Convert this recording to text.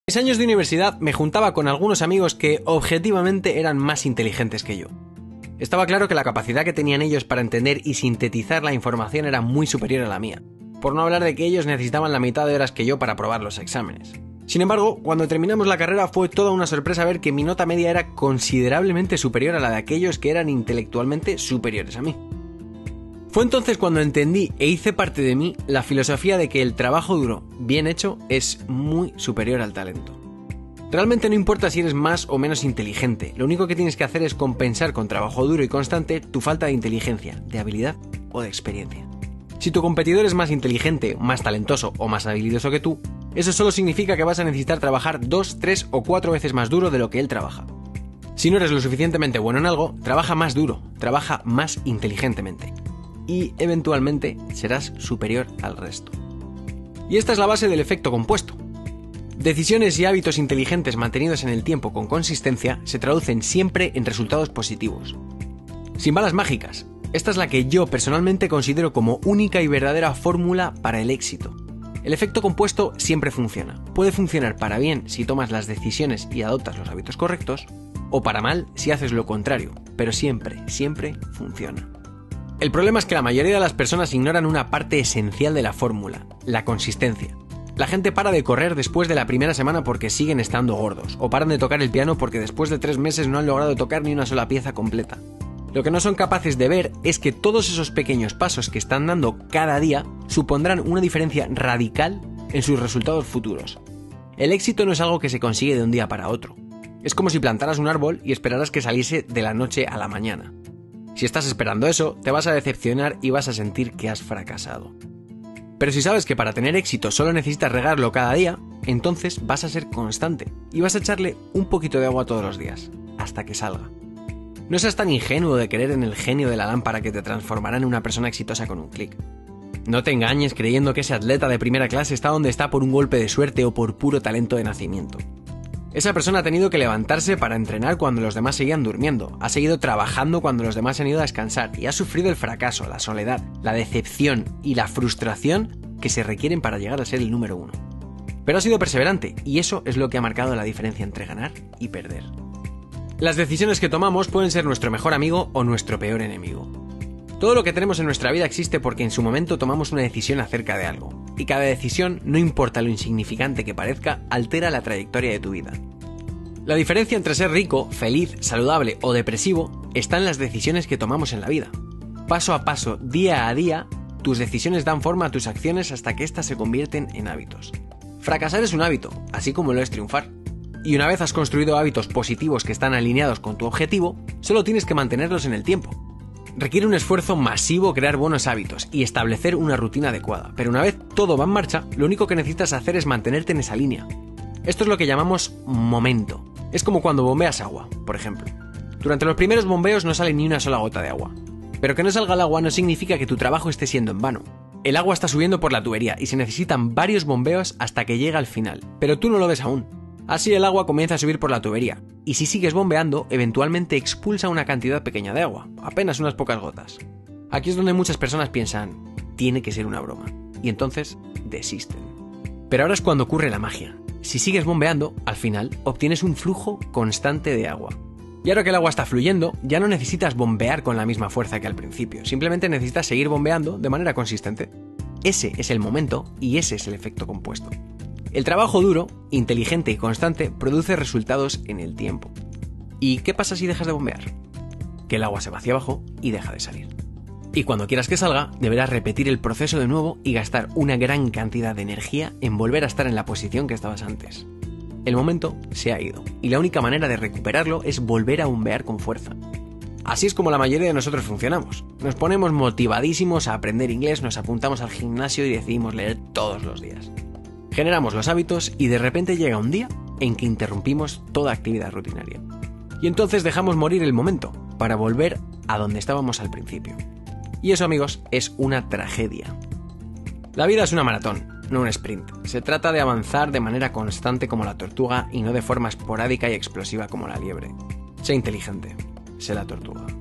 En mis años de universidad me juntaba con algunos amigos que objetivamente eran más inteligentes que yo. Estaba claro que la capacidad que tenían ellos para entender y sintetizar la información era muy superior a la mía, por no hablar de que ellos necesitaban la mitad de horas que yo para aprobar los exámenes. Sin embargo, cuando terminamos la carrera fue toda una sorpresa ver que mi nota media era considerablemente superior a la de aquellos que eran intelectualmente superiores a mí. Fue entonces cuando entendí e hice parte de mí la filosofía de que el trabajo duro, bien hecho, es muy superior al talento. Realmente no importa si eres más o menos inteligente, lo único que tienes que hacer es compensar con trabajo duro y constante tu falta de inteligencia, de habilidad o de experiencia. Si tu competidor es más inteligente, más talentoso o más habilidoso que tú, eso solo significa que vas a necesitar trabajar 2, 3 o 4 veces más duro de lo que él trabaja. Si no eres lo suficientemente bueno en algo, trabaja más duro, trabaja más inteligentemente. Y eventualmente serás superior al resto. Y esta es la base del efecto compuesto. Decisiones y hábitos inteligentes mantenidos en el tiempo con consistencia se traducen siempre en resultados positivos. Sin balas mágicas, esta es la que yo personalmente considero como única y verdadera fórmula para el éxito. El efecto compuesto siempre funciona. Puede funcionar para bien si tomas las decisiones y adoptas los hábitos correctos, o para mal si haces lo contrario, pero siempre, siempre funciona. El problema es que la mayoría de las personas ignoran una parte esencial de la fórmula, la consistencia. La gente para de correr después de la primera semana porque siguen estando gordos, o paran de tocar el piano porque después de 3 meses no han logrado tocar ni una sola pieza completa. Lo que no son capaces de ver es que todos esos pequeños pasos que están dando cada día supondrán una diferencia radical en sus resultados futuros. El éxito no es algo que se consigue de un día para otro. Es como si plantaras un árbol y esperaras que saliese de la noche a la mañana. Si estás esperando eso, te vas a decepcionar y vas a sentir que has fracasado. Pero si sabes que para tener éxito solo necesitas regarlo cada día, entonces vas a ser constante y vas a echarle un poquito de agua todos los días, hasta que salga. No seas tan ingenuo de creer en el genio de la lámpara que te transformará en una persona exitosa con un clic. No te engañes creyendo que ese atleta de primera clase está donde está por un golpe de suerte o por puro talento de nacimiento. Esa persona ha tenido que levantarse para entrenar cuando los demás seguían durmiendo, ha seguido trabajando cuando los demás se han ido a descansar y ha sufrido el fracaso, la soledad, la decepción y la frustración que se requieren para llegar a ser el número 1. Pero ha sido perseverante y eso es lo que ha marcado la diferencia entre ganar y perder. Las decisiones que tomamos pueden ser nuestro mejor amigo o nuestro peor enemigo. Todo lo que tenemos en nuestra vida existe porque en su momento tomamos una decisión acerca de algo, y cada decisión, no importa lo insignificante que parezca, altera la trayectoria de tu vida. La diferencia entre ser rico, feliz, saludable o depresivo está en las decisiones que tomamos en la vida. Paso a paso, día a día, tus decisiones dan forma a tus acciones hasta que éstas se convierten en hábitos. Fracasar es un hábito, así como lo es triunfar. Y una vez has construido hábitos positivos que están alineados con tu objetivo, solo tienes que mantenerlos en el tiempo. Requiere un esfuerzo masivo crear buenos hábitos y establecer una rutina adecuada, pero una vez todo va en marcha, lo único que necesitas hacer es mantenerte en esa línea. Esto es lo que llamamos momento. Es como cuando bombeas agua, por ejemplo. Durante los primeros bombeos no sale ni una sola gota de agua. Pero que no salga el agua no significa que tu trabajo esté siendo en vano. El agua está subiendo por la tubería y se necesitan varios bombeos hasta que llega al final, pero tú no lo ves aún. Así el agua comienza a subir por la tubería, y si sigues bombeando, eventualmente expulsa una cantidad pequeña de agua, apenas unas pocas gotas. Aquí es donde muchas personas piensan, tiene que ser una broma, y entonces desisten. Pero ahora es cuando ocurre la magia. Si sigues bombeando, al final obtienes un flujo constante de agua. Y ahora que el agua está fluyendo, ya no necesitas bombear con la misma fuerza que al principio, simplemente necesitas seguir bombeando de manera consistente. Ese es el momento y ese es el efecto compuesto. El trabajo duro, inteligente y constante produce resultados en el tiempo. ¿Y qué pasa si dejas de bombear? Que el agua se va hacia abajo y deja de salir. Y cuando quieras que salga, deberás repetir el proceso de nuevo y gastar una gran cantidad de energía en volver a estar en la posición que estabas antes. El momento se ha ido, y la única manera de recuperarlo es volver a bombear con fuerza. Así es como la mayoría de nosotros funcionamos. Nos ponemos motivadísimos a aprender inglés, nos apuntamos al gimnasio y decidimos leer todos los días. Generamos los hábitos y de repente llega un día en que interrumpimos toda actividad rutinaria. Y entonces dejamos morir el momento para volver a donde estábamos al principio. Y eso, amigos, es una tragedia. La vida es una maratón, no un sprint. Se trata de avanzar de manera constante como la tortuga y no de forma esporádica y explosiva como la liebre. Sé inteligente, sé la tortuga.